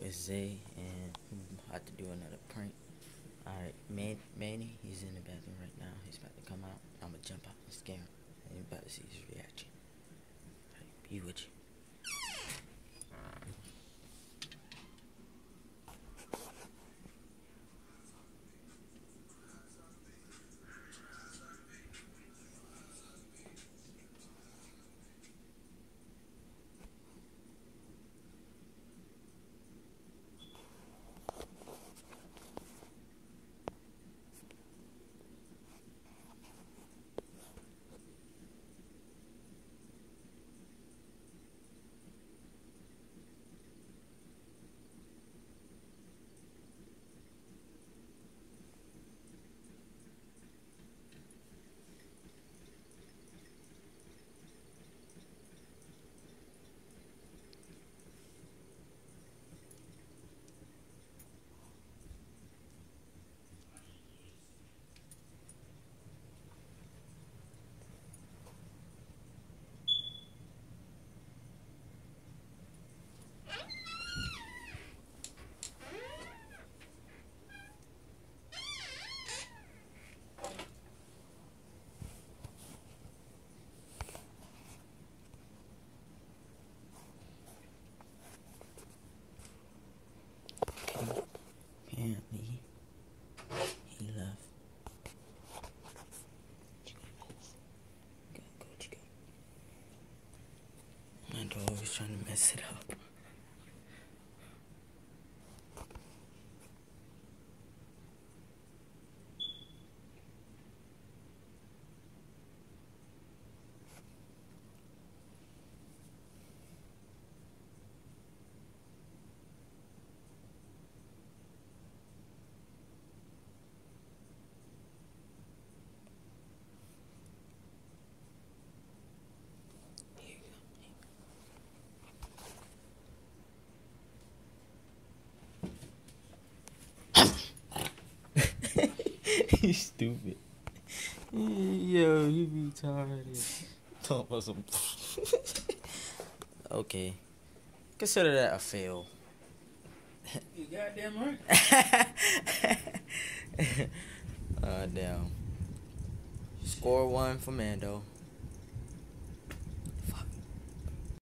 it's Zay, and I'm about to do another prank. Alright, Manny, he's in the bathroom right now. He's about to come out. I'm gonna jump out and scare him. And you're about to see his reaction. Alright, be with you. Apparently, he left. Go, Chico. My dog was trying to mess it up. You stupid. Yo, you retarded. Talk about some. Okay. Consider that a fail. You goddamn right. Damn. Score 1 for Mando.